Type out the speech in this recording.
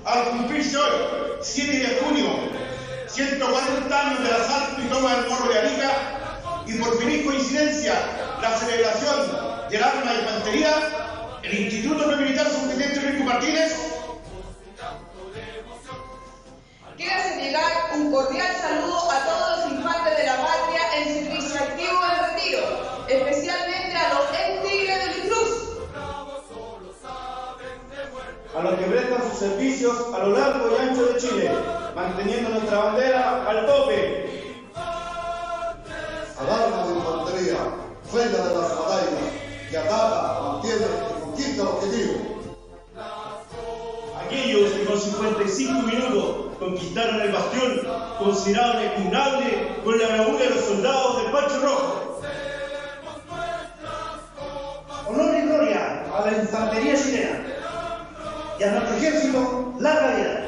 al cumplirse hoy, 7 de junio, 140 años del asalto y toma del Morro de Arica, y por feliz coincidencia, la celebración del arma de infantería, el Instituto Militar Subteniente Enrique Martínez quiere hacer llegar un cordial saludo a todos los infantes de la patria en servicio activo en retiro, especialmente a los ex tigres de la Cruz, a los que prestan sus servicios a lo largo y ancho de Chile, manteniendo nuestra bandera al tope. Al arma de infantería, frena de las batallas, que ataca, mantiene y conquista el objetivo. Aquellos que con 55 minutos conquistaron el bastión, considerado inexpugnable con la bravura de los soldados del Pancho Rojo. Honor y gloria a la infantería chilena y a nuestro ejército, larga vida.